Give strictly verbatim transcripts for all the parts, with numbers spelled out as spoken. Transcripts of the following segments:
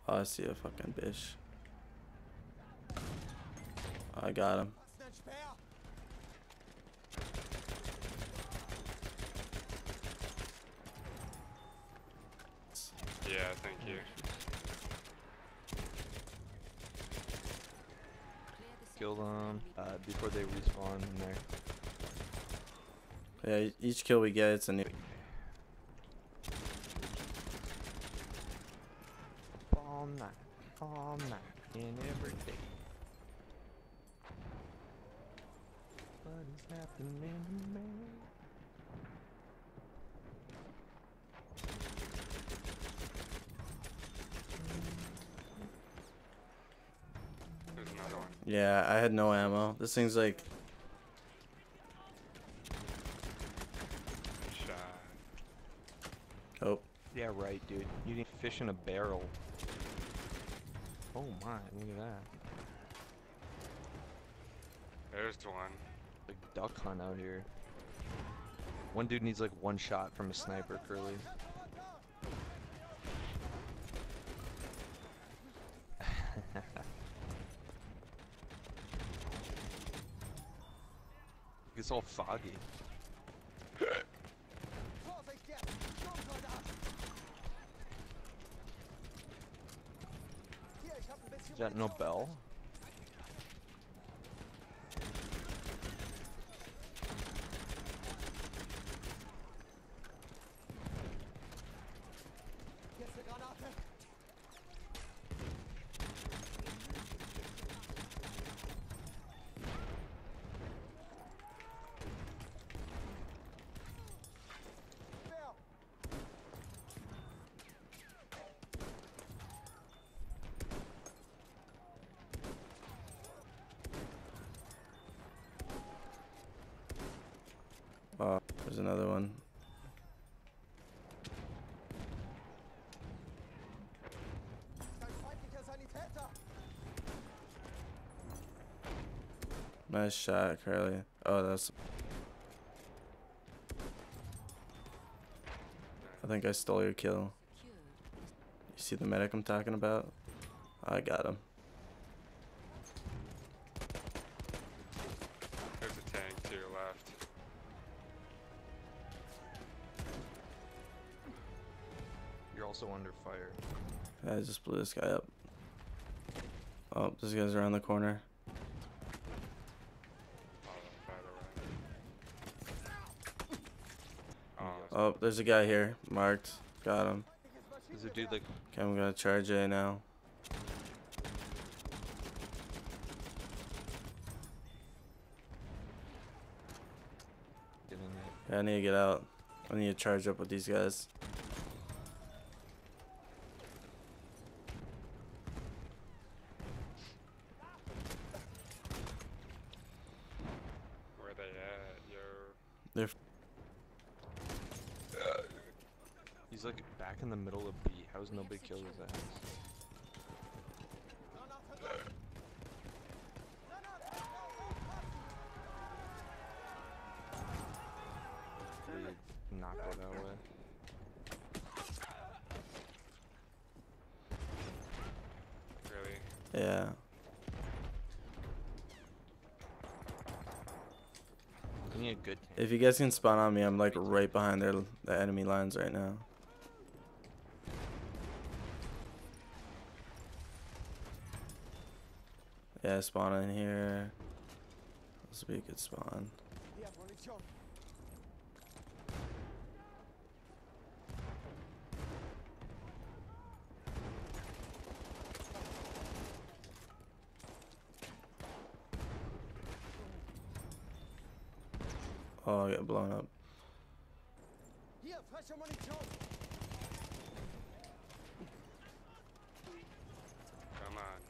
Oh, I see a fucking bitch. Oh, I got him. Yeah, thank you. Kill them uh, before they respawn in there. Yeah, each kill we get, it's a new. All night, all night, and every day. What is happening to me? There's another one. Yeah, I had no ammo. This thing's like. Shot. Oh. Yeah, right, dude. You need fish in a barrel. Oh my, look at that. There's one. Like duck hunt out here. One dude needs like one shot from a sniper, Curly. It's all foggy. Is that no bell? Oh, there's another one. Nice shot, Curly. Oh, that's. I think I stole your kill. You see the medic I'm talking about? I got him. There's a tank to your left. You're also under fire. I just blew this guy up. Oh, this guy's around the corner. Oh, there's a guy here. Marked. Got him. There's a dude like. Okay, I'm gonna charge A now. Yeah, I need to get out. I need to charge up with these guys. Where they at, yo? They're. He's like back in the middle of B. How's nobody killed his ass? We knocked it that way. Really? Yeah. We need a good tank. If you guys can spawn on me, I'm like right behind their the enemy lines right now. Yeah, spawn in here. This will be a good spawn. Oh, I got blown up. Come on.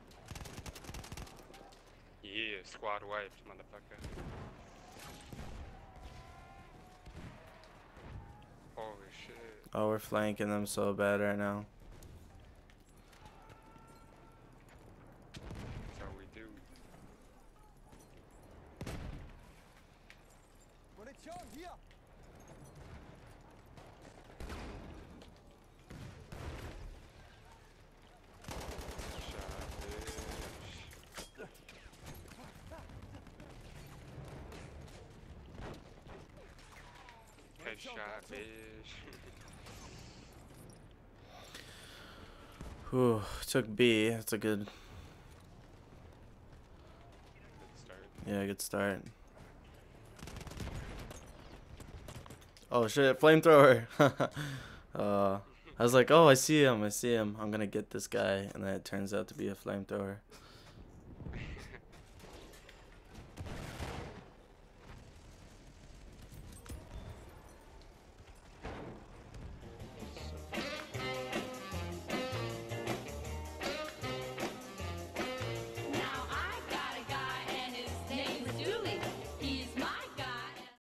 Yeah, squad wiped, motherfucker. Holy shit. Oh, we're flanking them so bad right now. That's how we do. shot, bitch. Whew, took B. That's a good, Good start. yeah, good start. Oh shit, flamethrower. uh, I was like, oh, I see him, I see him. I'm gonna get this guy, and then it turns out to be a flamethrower.